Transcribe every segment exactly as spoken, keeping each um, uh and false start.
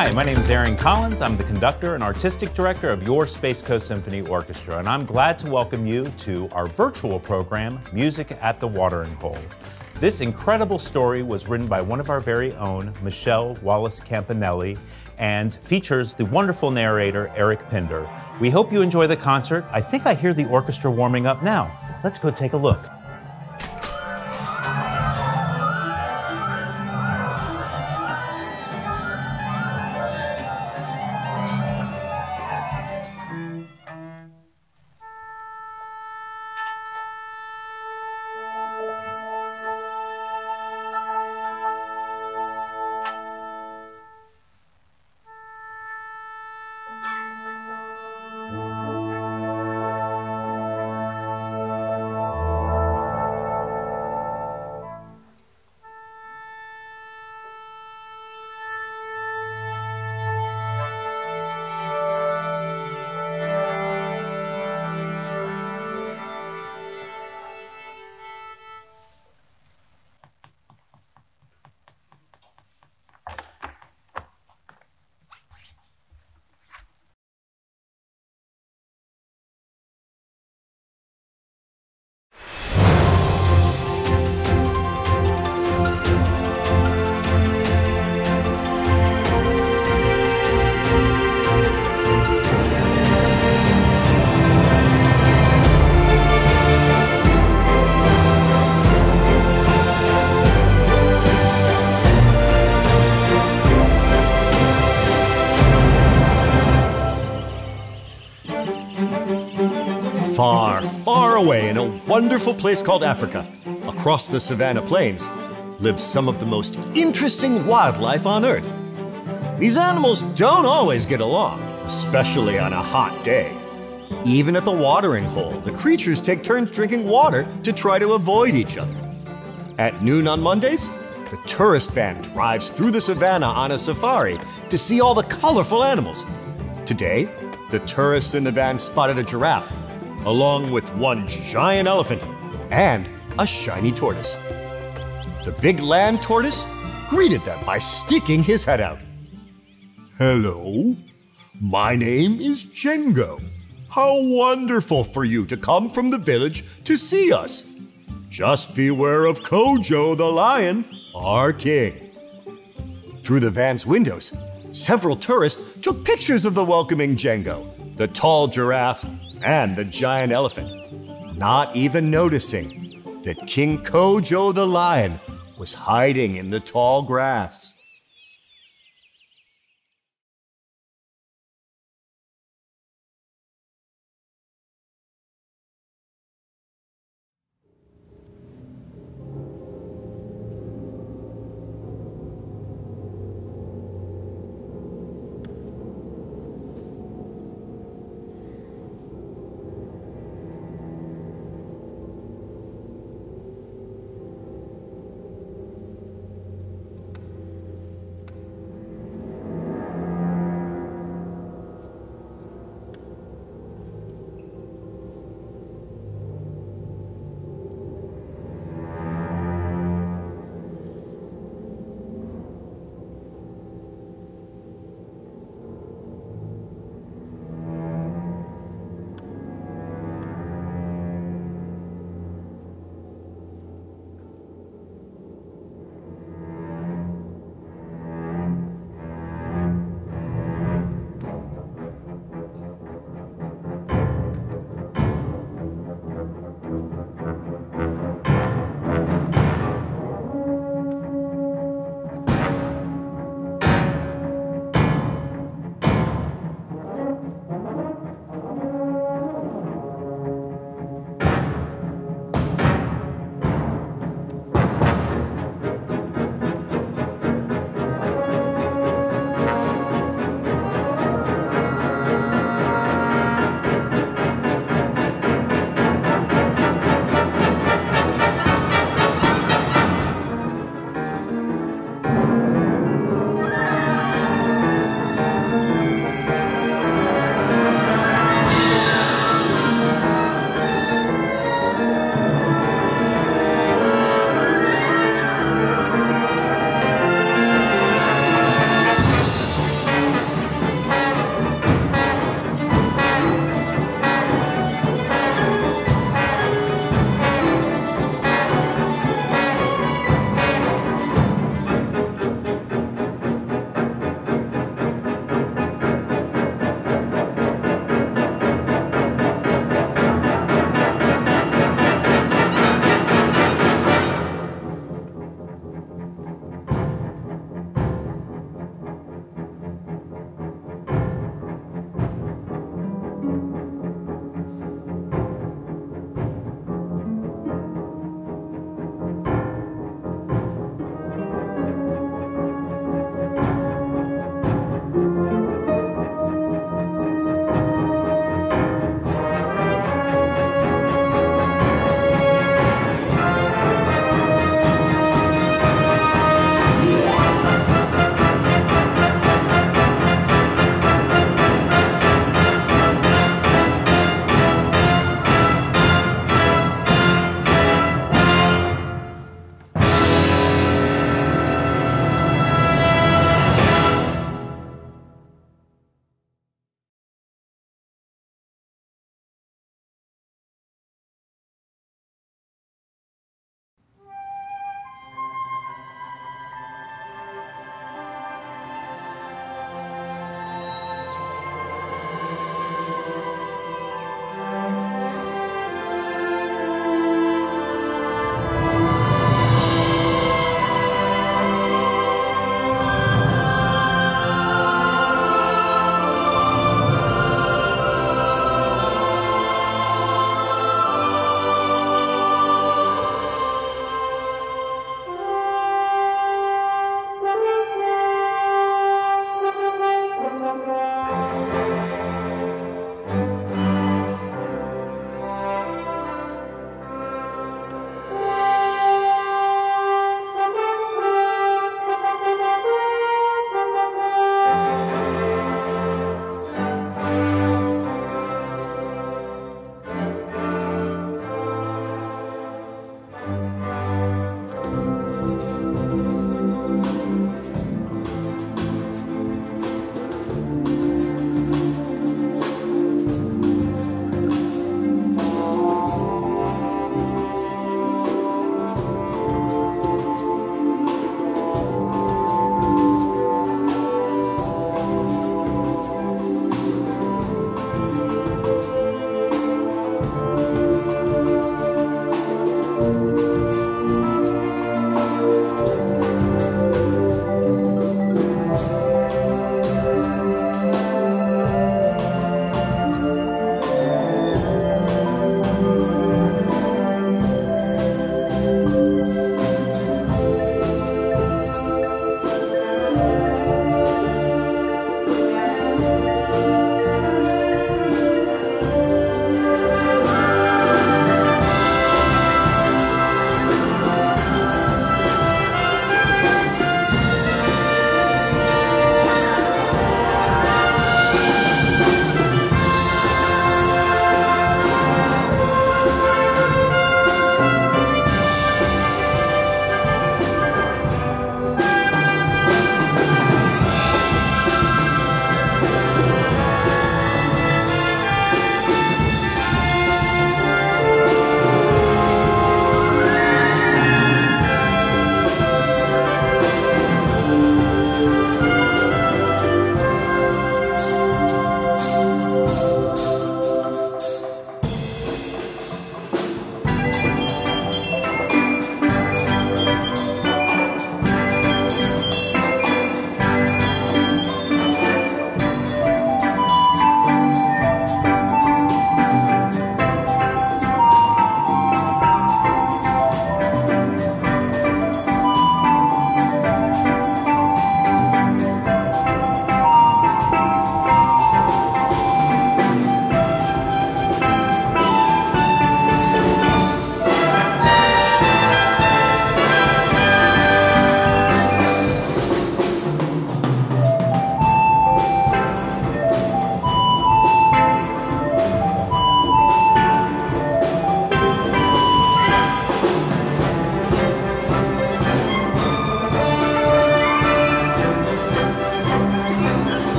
Hi, my name is Aaron Collins. I'm the conductor and artistic director of your Space Coast Symphony Orchestra, and I'm glad to welcome you to our virtual program, Music at the Watering Hole. This incredible story was written by one of our very own, Michele Wallace Campanelli, and features the wonderful narrator, Eric Pinder. We hope you enjoy the concert. I think I hear the orchestra warming up now. Let's go take a look. Far, far away in a wonderful place called Africa, across the Savannah plains, lives some of the most interesting wildlife on Earth. These animals don't always get along, especially on a hot day. Even at the watering hole, the creatures take turns drinking water to try to avoid each other. At noon on Mondays, the tourist van drives through the savannah on a safari to see all the colorful animals. Today, the tourists in the van spotted a giraffe, along with one giant elephant and a shiny tortoise. The big land tortoise greeted them by sticking his head out. Hello, my name is Django. How wonderful for you to come from the village to see us. Just beware of Kojo the Lion, our king. Through the van's windows, several tourists took pictures of the welcoming Django, the tall giraffe, and the giant elephant, not even noticing that King Kojo the Lion was hiding in the tall grass.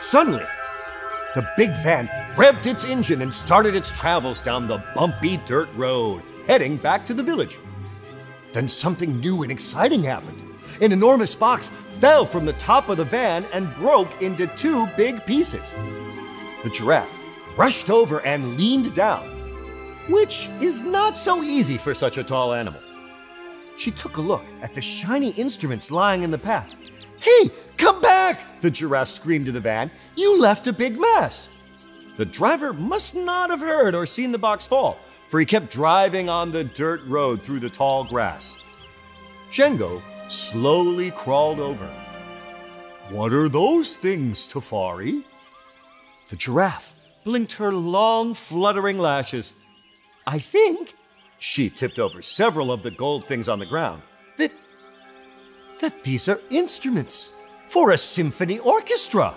Suddenly, the big van revved its engine and started its travels down the bumpy dirt road, heading back to the village. Then something new and exciting happened. An enormous box fell from the top of the van and broke into two big pieces. The giraffe rushed over and leaned down, which is not so easy for such a tall animal. She took a look at the shiny instruments lying in the path. "Hey, come back!" the giraffe screamed to the van. "You left a big mess." The driver must not have heard or seen the box fall, for he kept driving on the dirt road through the tall grass. Shengo slowly crawled over. "What are those things, Tafari?" The giraffe blinked her long, fluttering lashes. "I think," she tipped over several of the gold things on the ground, that, that these are instruments for a symphony orchestra.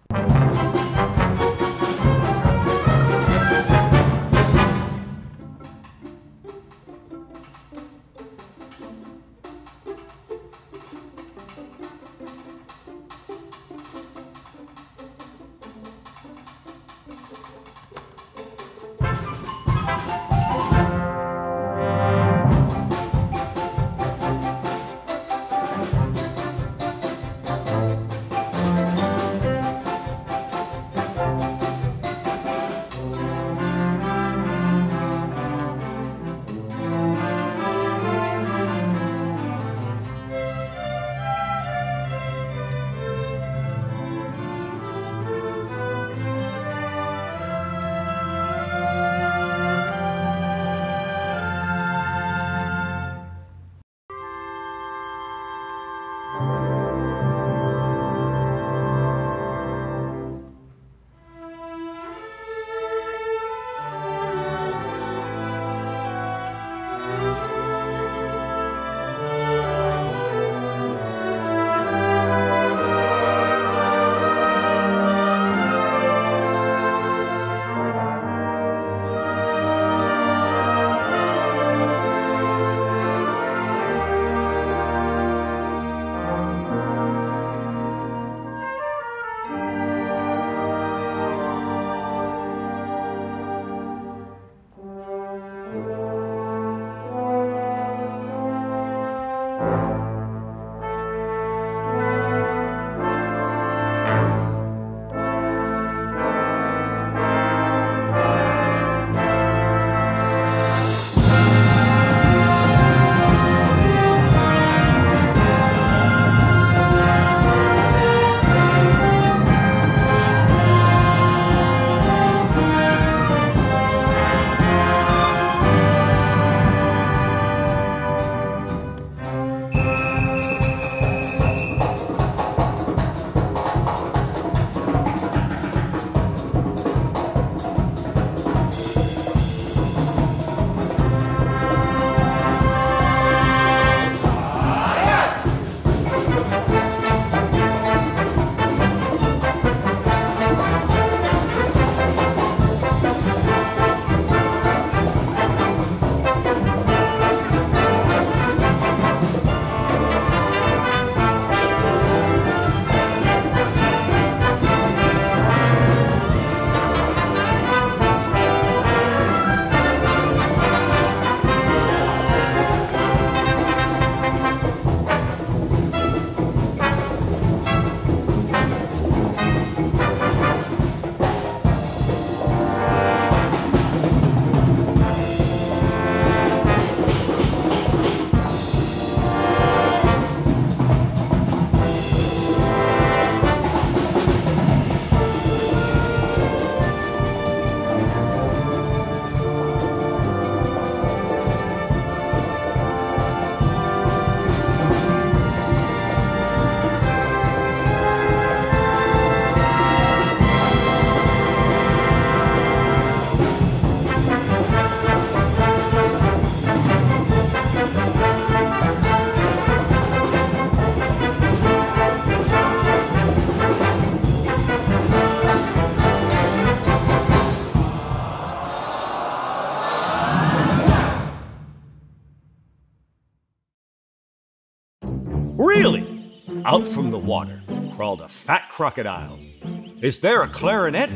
Really? Out from the water crawled a fat crocodile. Is there a clarinet?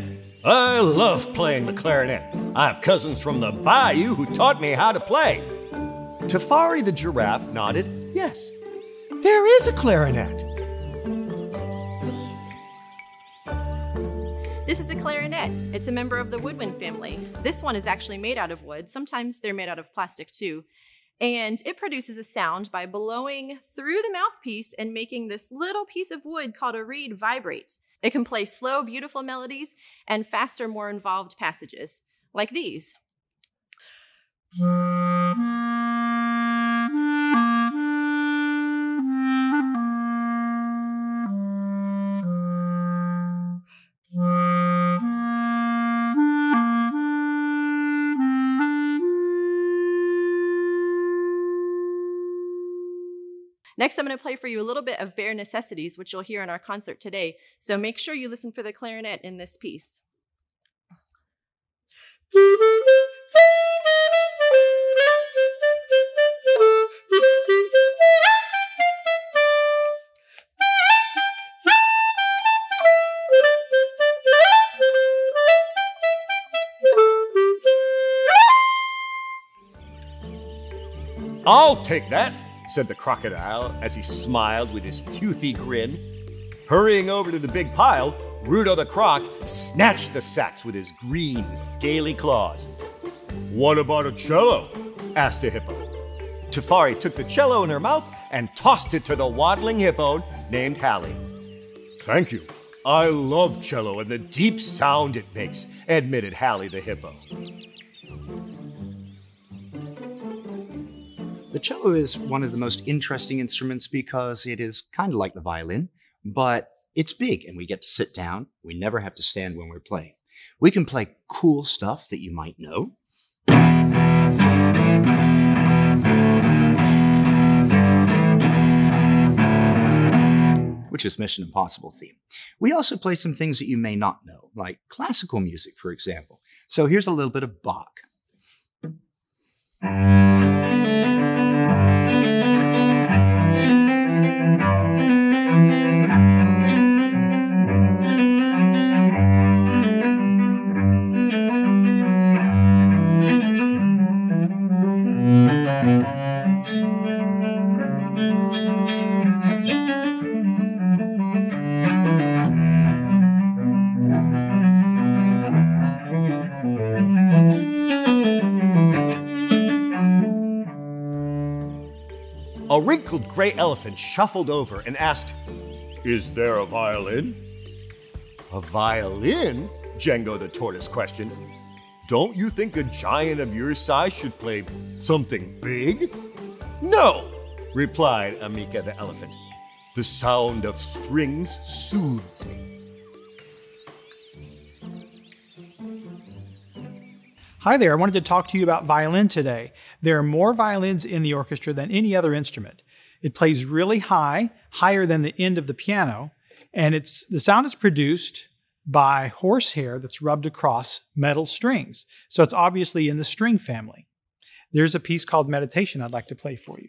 I love playing the clarinet. I have cousins from the bayou who taught me how to play. Tafari the giraffe nodded yes. There is a clarinet. This is a clarinet. It's a member of the woodwind family. This one is actually made out of wood. Sometimes they're made out of plastic too. And it produces a sound by blowing through the mouthpiece and making this little piece of wood called a reed vibrate. It can play slow, beautiful melodies and faster, more involved passages, like these. Next, I'm going to play for you a little bit of Bare Necessities, which you'll hear in our concert today. So make sure you listen for the clarinet in this piece. I'll take that, said the crocodile as he smiled with his toothy grin. Hurrying over to the big pile, Rudo the Croc snatched the sacks with his green, scaly claws. What about a cello? Asked the hippo. Tafari took the cello in her mouth and tossed it to the waddling hippo named Hallie. Thank you. I love cello and the deep sound it makes, admitted Hallie the hippo. The cello is one of the most interesting instruments because it is kind of like the violin, but it's big and we get to sit down. We never have to stand when we're playing. We can play cool stuff that you might know. Which is Mission Impossible theme. We also play some things that you may not know, like classical music, for example. So here's a little bit of Bach. A wrinkled gray elephant shuffled over and asked, "Is there a violin?" "A violin?" Django the tortoise questioned. "Don't you think a giant of your size should play something big?" "No," replied Amika the elephant. "The sound of strings soothes me." Hi there, I wanted to talk to you about violin today. There are more violins in the orchestra than any other instrument. It plays really high, higher than the end of the piano, and it's the sound is produced by horsehair that's rubbed across metal strings. So it's obviously in the string family. There's a piece called Meditation I'd like to play for you.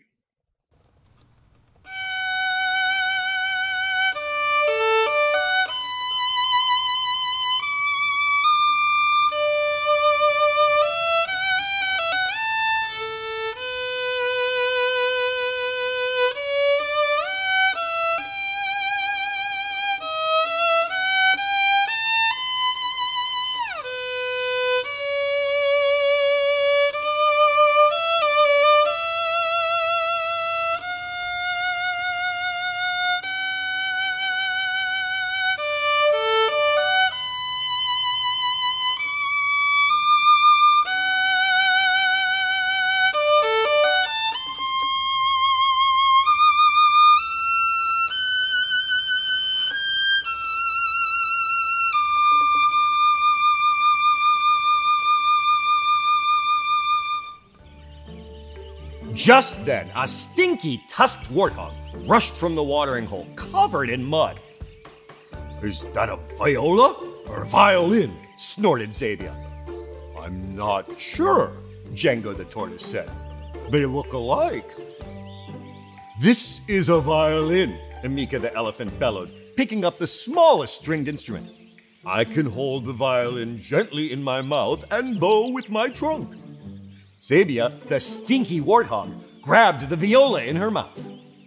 Just then, a stinky tusked warthog rushed from the watering hole, covered in mud. "Is that a viola or violin?" snorted Xavier. "I'm not sure," Django the tortoise said. "They look alike." "This is a violin," Amika the elephant bellowed, picking up the smallest stringed instrument. "I can hold the violin gently in my mouth and bow with my trunk." Sabia, the stinky warthog, grabbed the viola in her mouth.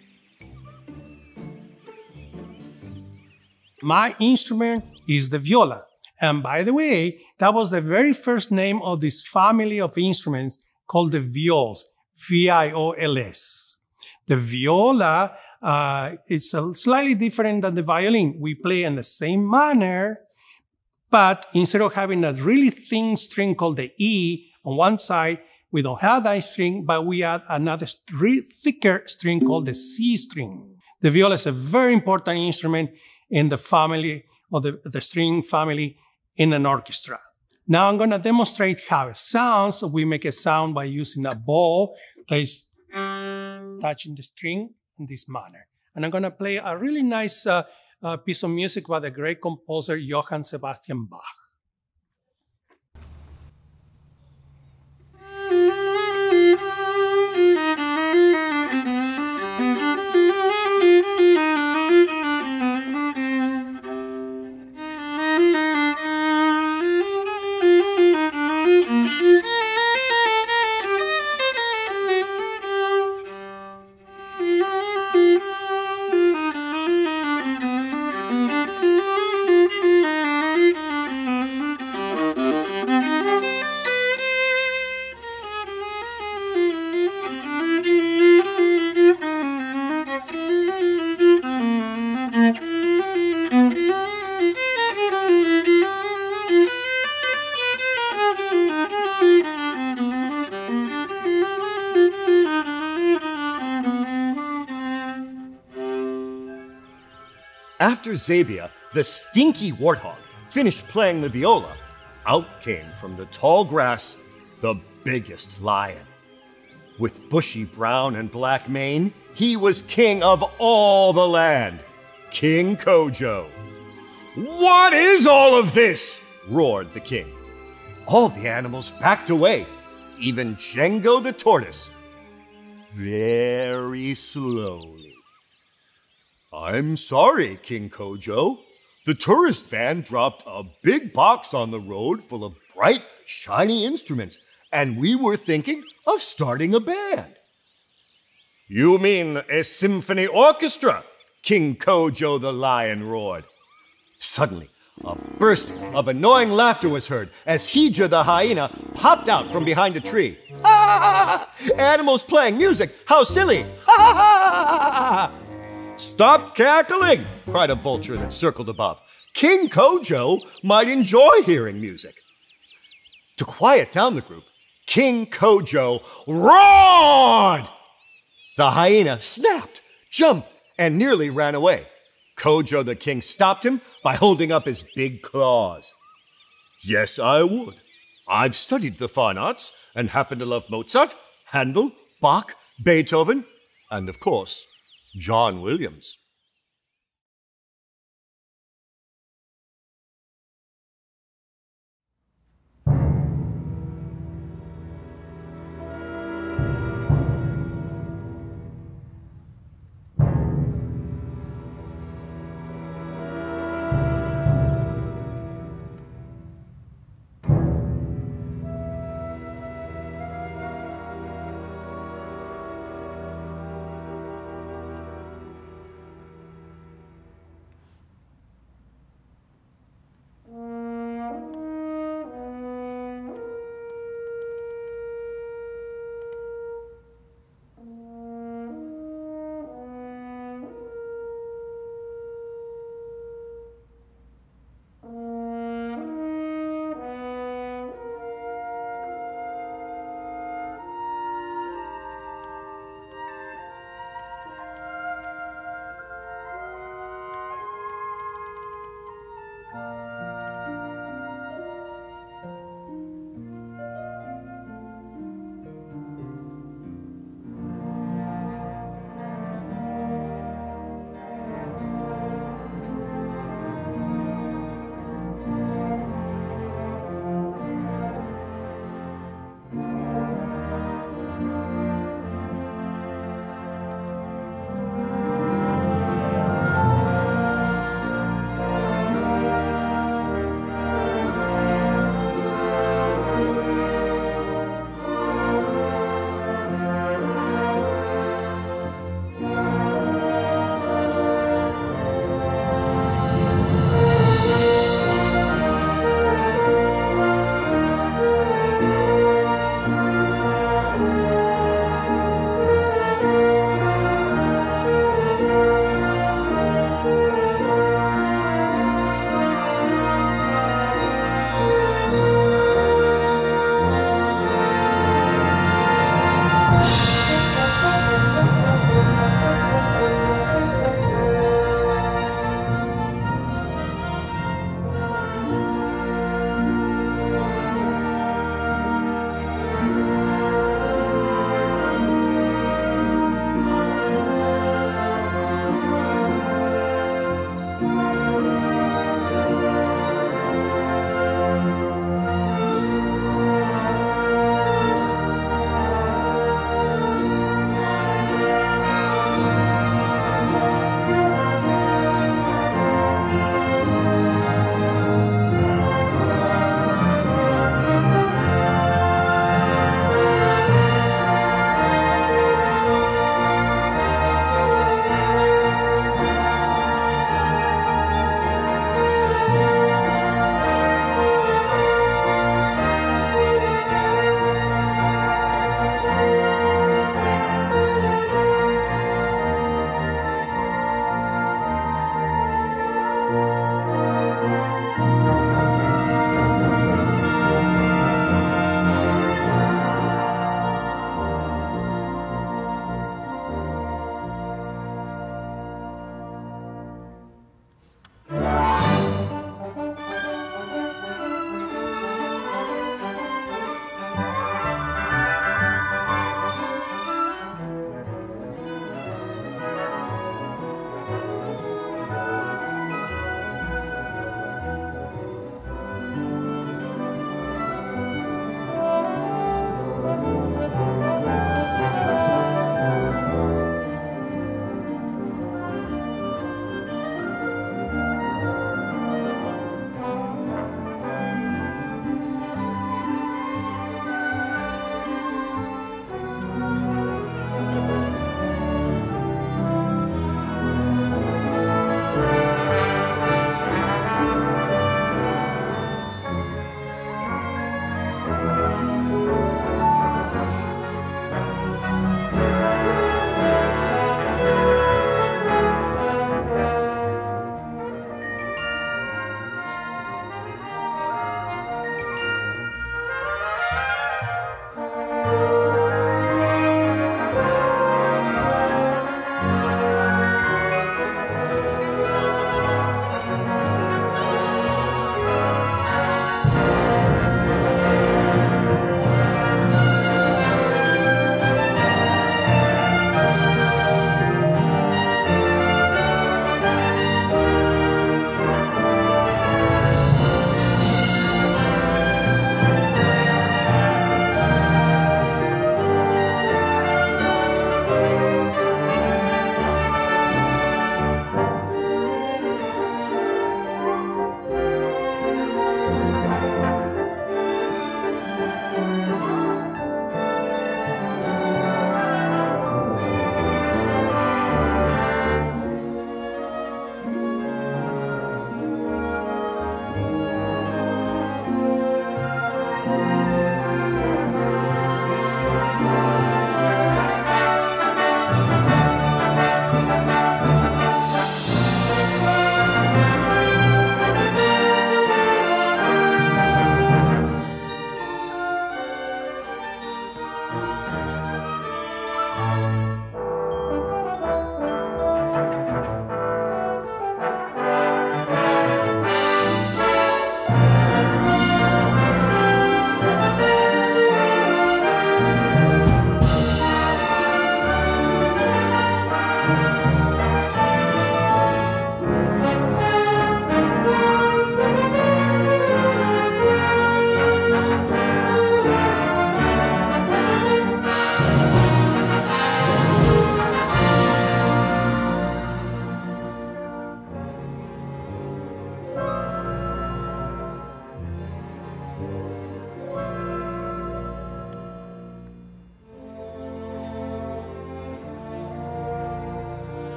My instrument is the viola. And by the way, that was the very first name of this family of instruments called the viols, V I O L S. The viola uh, is a slightly different than the violin. We play in the same manner, but instead of having a really thin string called the E on one side, we don't have that string, but we add another thicker string called the C string. The viola is a very important instrument in the family, of the, the string family in an orchestra. Now I'm going to demonstrate how it sounds. We make a sound by using a bow that is touching the string in this manner. And I'm going to play a really nice uh, uh, piece of music by the great composer Johann Sebastian Bach. After Zabia, the stinky warthog, finished playing the viola, out came from the tall grass the biggest lion. With bushy brown and black mane, he was king of all the land, King Kojo. "What is all of this?" roared the king. All the animals backed away, even Django the tortoise. Very slowly. "I'm sorry, King Kojo. The tourist van dropped a big box on the road full of bright, shiny instruments, and we were thinking of starting a band." "You mean a symphony orchestra?" King Kojo the Lion roared. Suddenly, a burst of annoying laughter was heard as Hija the hyena popped out from behind a tree. "Ha ha ha! Animals playing music! How silly! Ha ha ha! "Stop cackling!" cried a vulture that circled above. "King Kojo might enjoy hearing music." To quiet down the group, King Kojo roared! The hyena snapped, jumped, and nearly ran away. Kojo the king stopped him by holding up his big claws. "Yes, I would. I've studied the fine arts and happen to love Mozart, Handel, Bach, Beethoven, and of course, John Williams."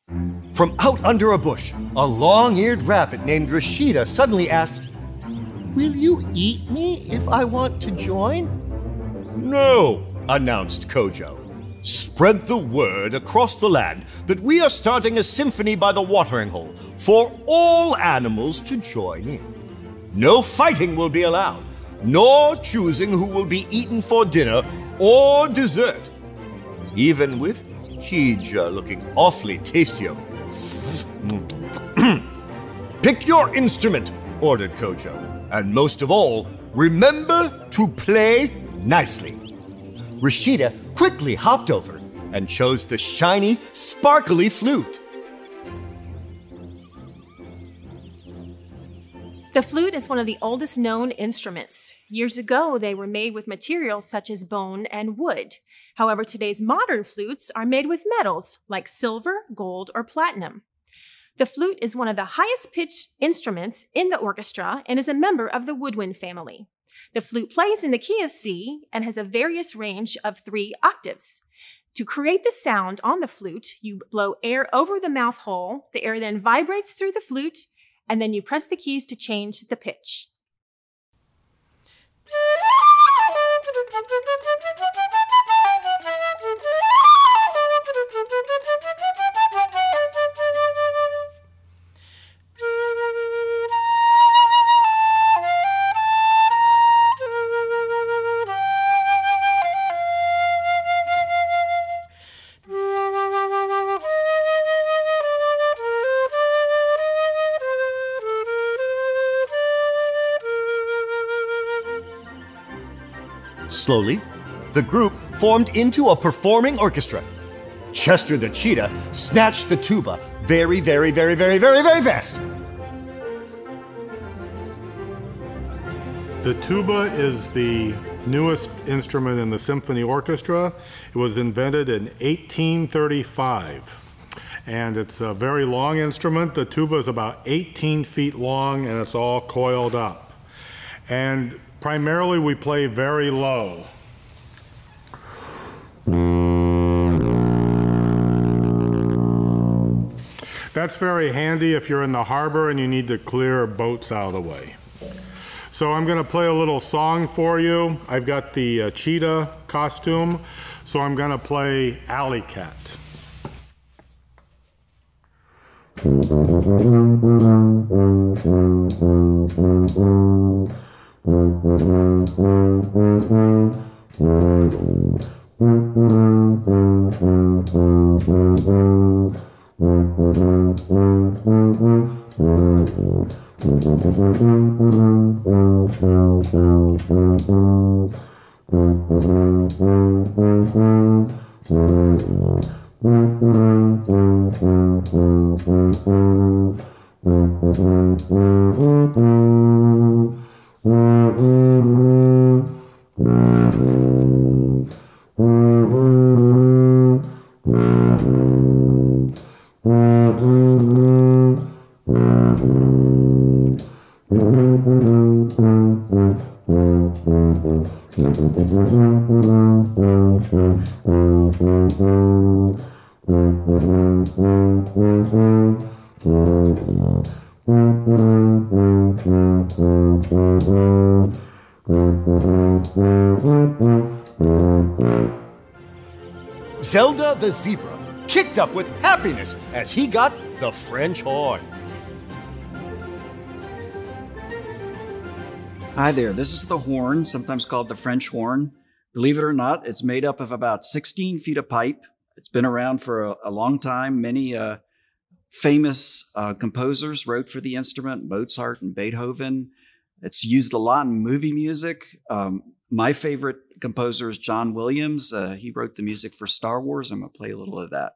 From out under a bush, a long-eared rabbit named Rashida suddenly asked, "Will you eat me if I want to join?" "No," announced Kojo. "Spread the word across the land that we are starting a symphony by the watering hole for all animals to join in. No fighting will be allowed, nor choosing who will be eaten for dinner or dessert. Even with Hija looking awfully tasty over there. Pick your instrument," ordered Kojo. "And most of all, remember to play nicely." Rashida quickly hopped over and chose the shiny, sparkly flute. The flute is one of the oldest known instruments. Years ago, they were made with materials such as bone and wood. However, today's modern flutes are made with metals like silver, gold, or platinum. The flute is one of the highest pitched instruments in the orchestra and is a member of the woodwind family. The flute plays in the key of C and has a various range of three octaves. To create the sound on the flute, you blow air over the mouth hole. The air then vibrates through the flute, and then you press the keys to change the pitch. Slowly, the group formed into a performing orchestra. Chester the cheetah snatched the tuba very, very, very, very, very, very fast. The tuba is the newest instrument in the symphony orchestra. It was invented in eighteen thirty-five, and it's a very long instrument. The tuba is about eighteen feet long, and it's all coiled up. And primarily, we play very low. That's very handy if you're in the harbor and you need to clear boats out of the way. So I'm going to play a little song for you. I've got the uh, cheetah costume, so I'm going to play Alley Cat. Zelda the zebra kicked up with happiness as he got the French horn. Hi there, this is the horn, sometimes called the French horn. Believe it or not, it's made up of about sixteen feet of pipe. It's been around for a, a long time. Many uh, famous uh, composers wrote for the instrument, Mozart and Beethoven. It's used a lot in movie music. Um, my favorite composer is John Williams. Uh, he wrote the music for Star Wars. I'm going to play a little of that.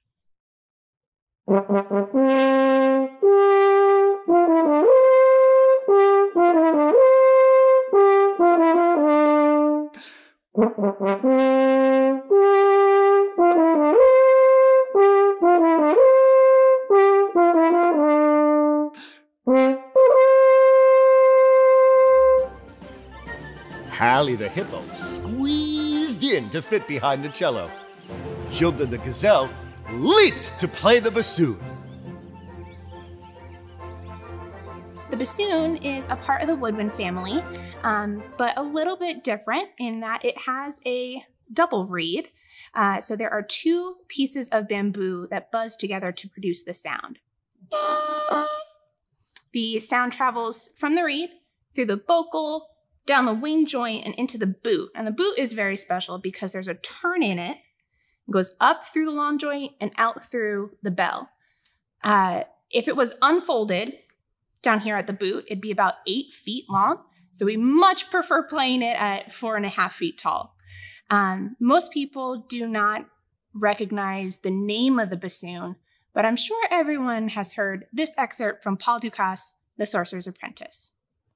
Hallie the hippo squeezed in to fit behind the cello. Gilda the gazelle leaped to play the bassoon. The bassoon is a part of the woodwind family, um, but a little bit different in that it has a double reed. Uh, so there are two pieces of bamboo that buzz together to produce the sound. The sound travels from the reed, through the bocal, down the wing joint, and into the boot. And the boot is very special because there's a turn in it. It goes up through the long joint and out through the bell. Uh, if it was unfolded down here at the boot, it'd be about eight feet long. So we much prefer playing it at four and a half feet tall. Um, most people do not recognize the name of the bassoon, but I'm sure everyone has heard this excerpt from Paul Dukas' The Sorcerer's Apprentice.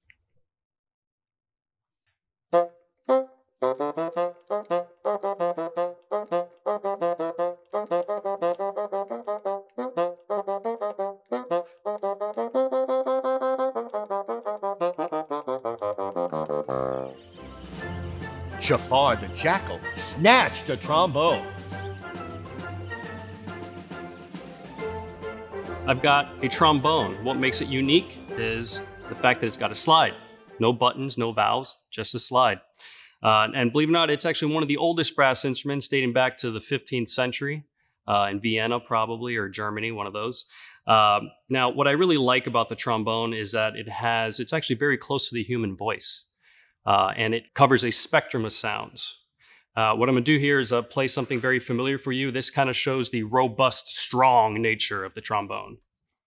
Jafar the Jackal snatched a trombone. I've got a trombone. What makes it unique is the fact that it's got a slide. No buttons, no valves, just a slide. Uh, and believe it or not, it's actually one of the oldest brass instruments dating back to the fifteenth century, uh, in Vienna probably, or Germany, one of those. Um, now, what I really like about the trombone is that it has, it's actually very close to the human voice. Uh, and it covers a spectrum of sounds. Uh, what I'm going to do here is uh, play something very familiar for you. This kind of shows the robust, strong nature of the trombone.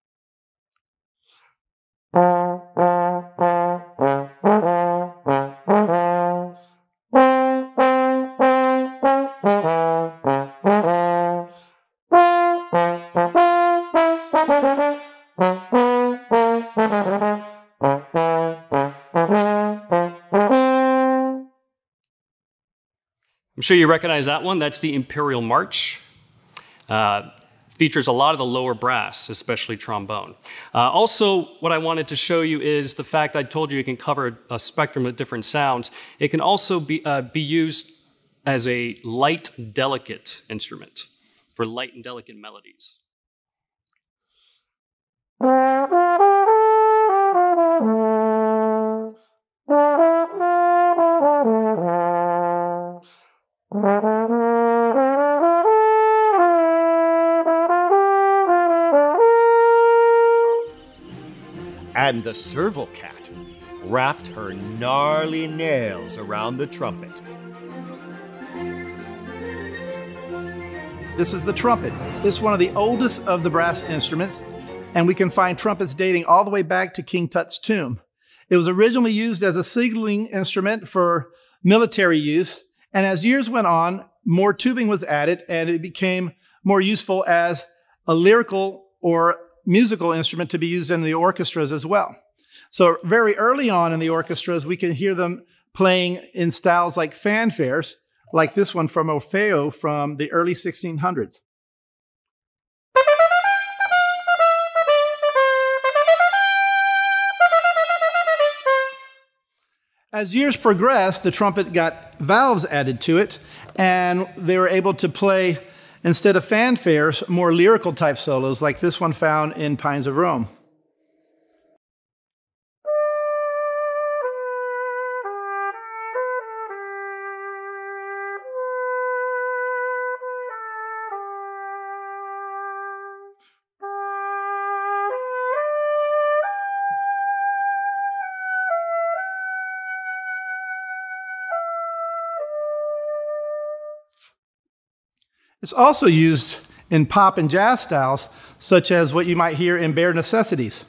I'm sure you recognize that one. That's the Imperial March. Uh, features a lot of the lower brass, especially trombone. Uh, also, what I wanted to show you is the fact I told you it can cover a spectrum of different sounds. It can also be, uh, be used as a light, delicate instrument for light and delicate melodies. And the serval cat wrapped her gnarly nails around the trumpet. This is the trumpet. It's one of the oldest of the brass instruments, and we can find trumpets dating all the way back to King Tut's tomb. It was originally used as a signaling instrument for military use, and as years went on, more tubing was added, and it became more useful as a lyrical or musical instrument to be used in the orchestras as well. So very early on in the orchestras, we can hear them playing in styles like fanfares, like this one from Orfeo from the early sixteen hundreds. As years progressed, the trumpet got valves added to it, and they were able to play, instead of fanfares, more lyrical type solos like this one found in Pines of Rome. It's also used in pop and jazz styles, such as what you might hear in Bare Necessities.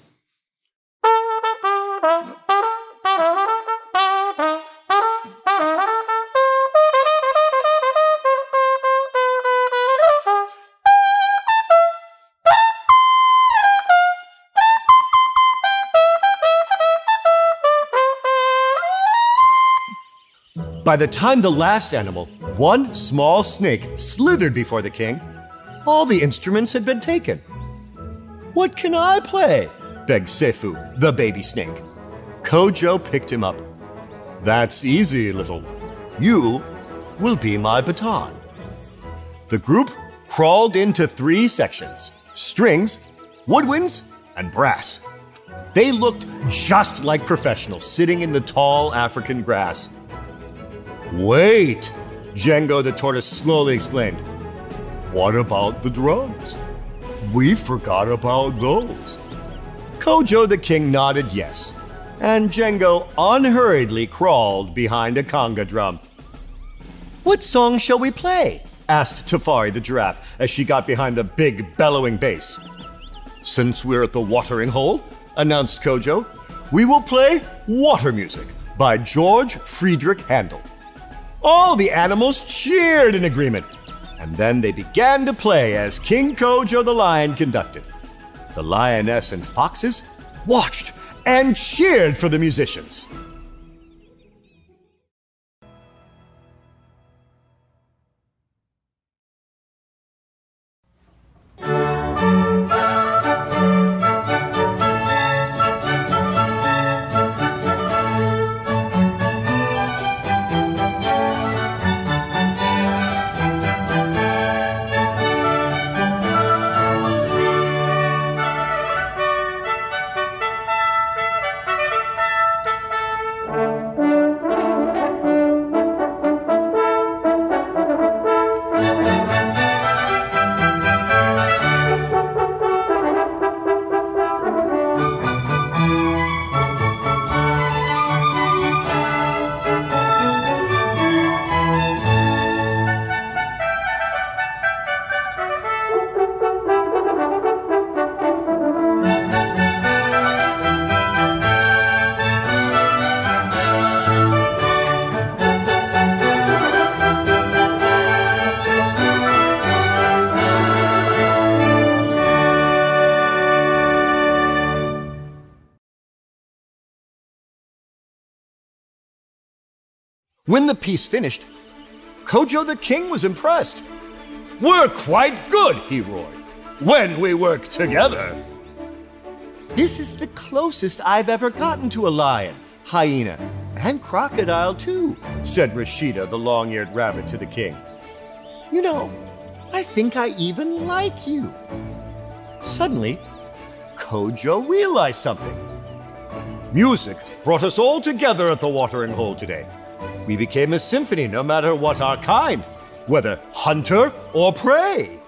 By the time the last animal, one small snake, slithered before the king, all the instruments had been taken. "What can I play?" begged Sefu, the baby snake. Kojo picked him up. "That's easy, little one. You will be my baton." The group crawled into three sections: strings, woodwinds, and brass. They looked just like professionals sitting in the tall African grass. "Wait," Django the tortoise slowly exclaimed. "What about the drums? We forgot about those." Kojo the king nodded yes, and Django unhurriedly crawled behind a conga drum. "What song shall we play?" asked Tafari the giraffe as she got behind the big bellowing bass. "Since we're at the watering hole," announced Kojo, "we will play Water Music by George Friedrich Handel." All the animals cheered in agreement, and then they began to play as King Kojo the Lion conducted. The lioness and foxes watched and cheered for the musicians. When the piece finished, Kojo the king was impressed. "We're quite good," he roared, "when we work together." "This is the closest I've ever gotten to a lion, hyena, and crocodile too," said Rashida the long-eared rabbit to the king. "You know, I think I even like you." Suddenly, Kojo realized something. Music brought us all together at the watering hole today. We became a symphony no matter what our kind, whether hunter or prey.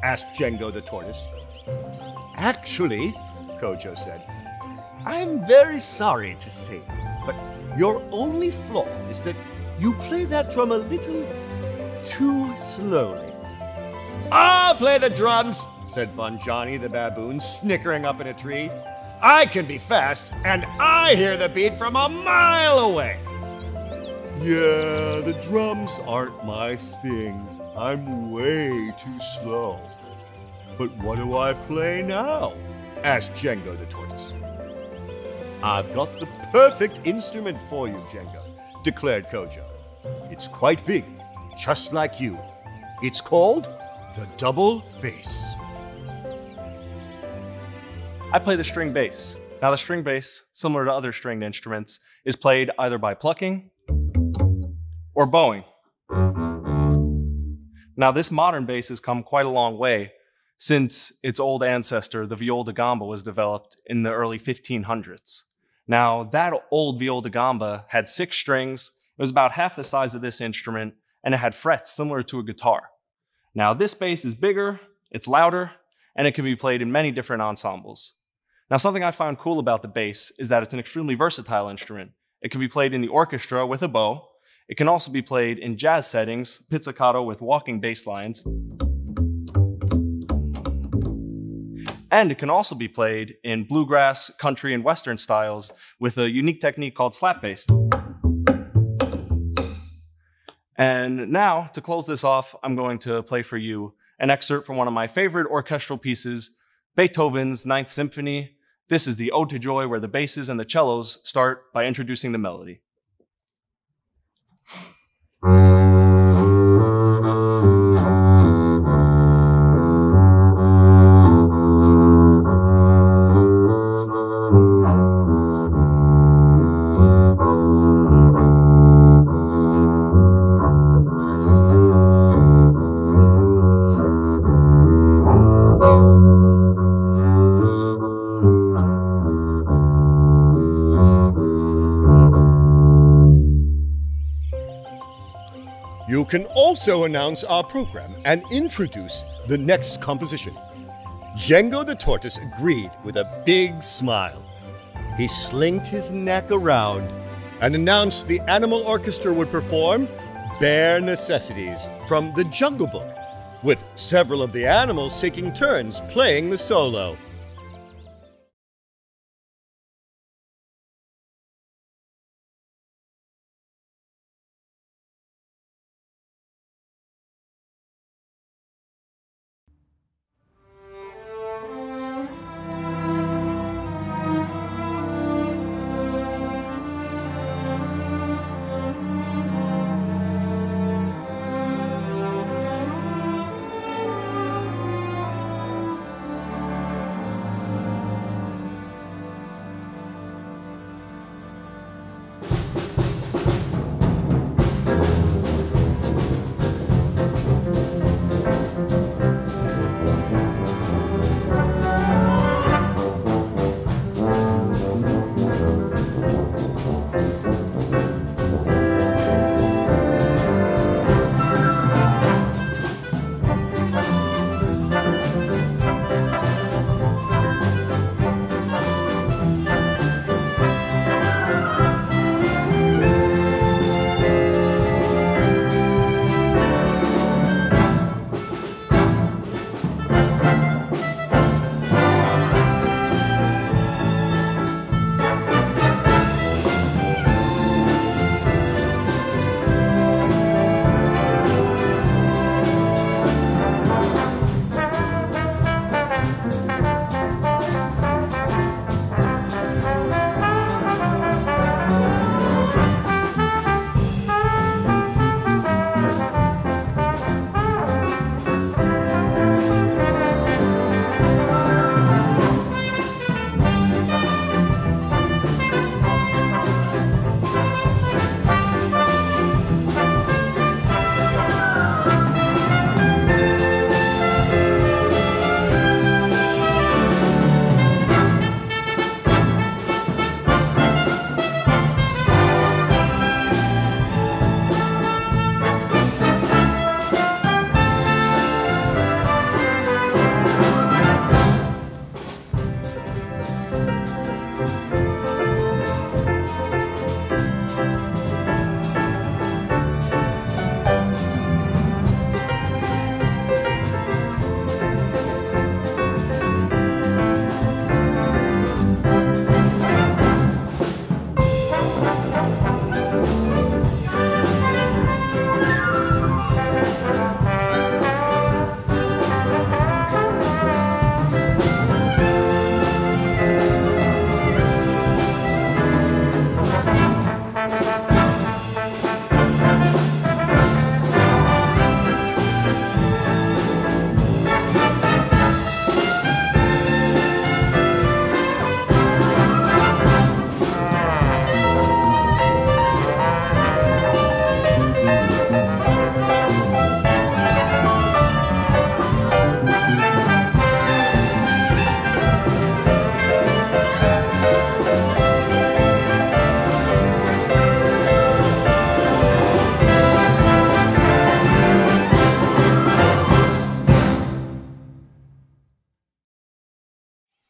asked Django the tortoise. Actually, Kojo said, I'm very sorry to say this, but your only flaw is that you play that drum a little too slowly. I'll play the drums, said Bonjani the baboon, snickering up in a tree. I can be fast, and I hear the beat from a mile away. Yeah, the drums aren't my thing. I'm way too slow. But what do I play now? Asked Django the tortoise. I've got the perfect instrument for you, Django, declared Kojo. It's quite big, just like you. It's called the double bass. I play the string bass. Now the string bass, similar to other stringed instruments, is played either by plucking or bowing. Now this modern bass has come quite a long way since its old ancestor, the viol da gamba, was developed in the early fifteen hundreds. Now that old viol da gamba had six strings, it was about half the size of this instrument, and it had frets similar to a guitar. Now this bass is bigger, it's louder, and it can be played in many different ensembles. Now something I found cool about the bass is that it's an extremely versatile instrument. It can be played in the orchestra with a bow. It can also be played in jazz settings, pizzicato with walking bass lines. And it can also be played in bluegrass, country, and western styles with a unique technique called slap bass. And now, to close this off, I'm going to play for you an excerpt from one of my favorite orchestral pieces, Beethoven's Ninth Symphony. This is the Ode to Joy, where the basses and the cellos start by introducing the melody. You can also announce our program and introduce the next composition. Django the tortoise agreed with a big smile. He slinked his neck around and announced the animal orchestra would perform Bare Necessities from the Jungle Book, with several of the animals taking turns playing the solo.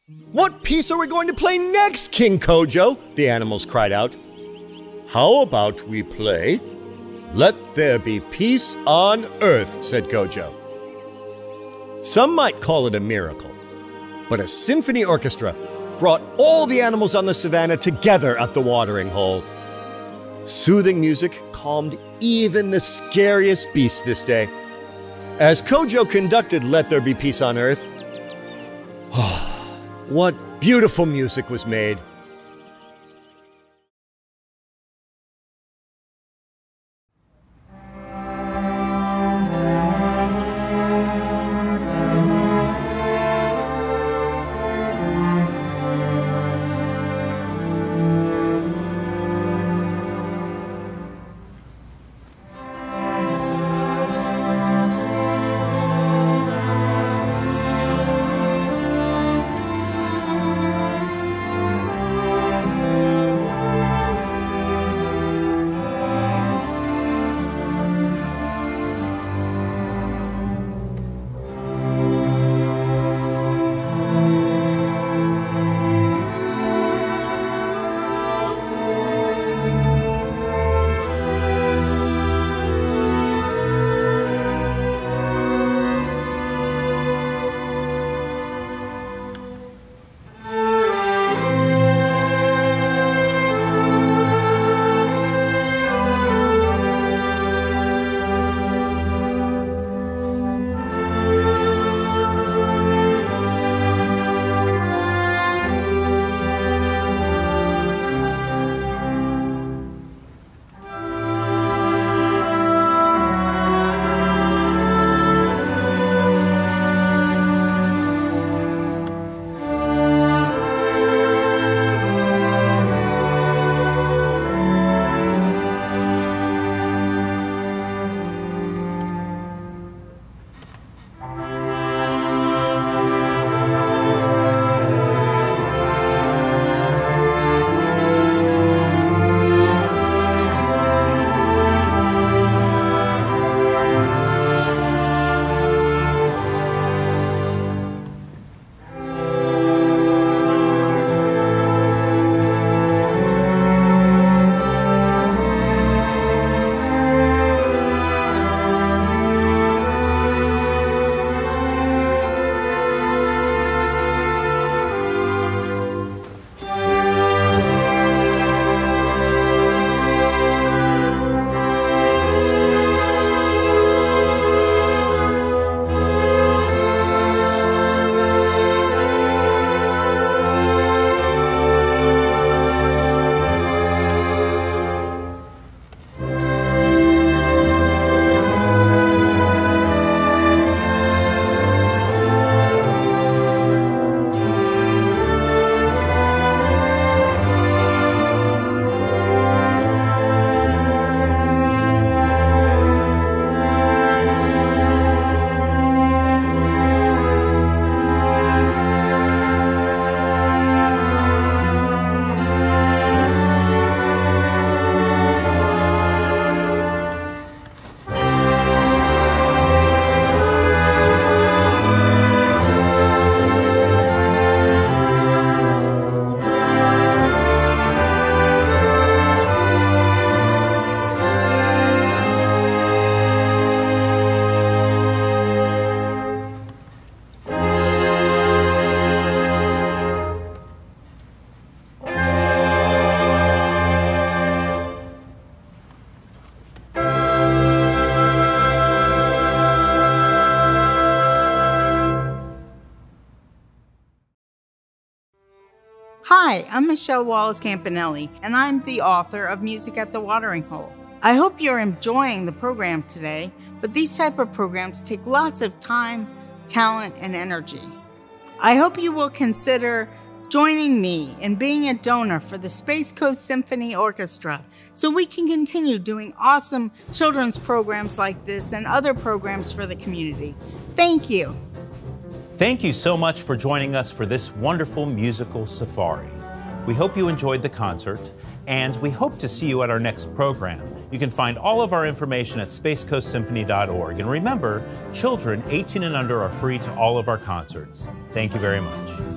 What piece are we going to play next, King Kojo? The animals cried out. How about we play Let There Be Peace on Earth, said Kojo. Some might call it a miracle, but a symphony orchestra brought all the animals on the savannah together at the watering hole. Soothing music calmed even the scariest beasts this day. As Kojo conducted Let There Be Peace on Earth, oh, what beautiful music was made. Hi, I'm Michele Wallace Campanelli, and I'm the author of Music at the Watering Hole. I hope you're enjoying the program today, but these type of programs take lots of time, talent, and energy. I hope you will consider joining me in being a donor for the Space Coast Symphony Orchestra so we can continue doing awesome children's programs like this and other programs for the community. Thank you. Thank you so much for joining us for this wonderful musical safari. We hope you enjoyed the concert, and we hope to see you at our next program. You can find all of our information at space coast symphony dot org. And remember, children eighteen and under are free to all of our concerts. Thank you very much.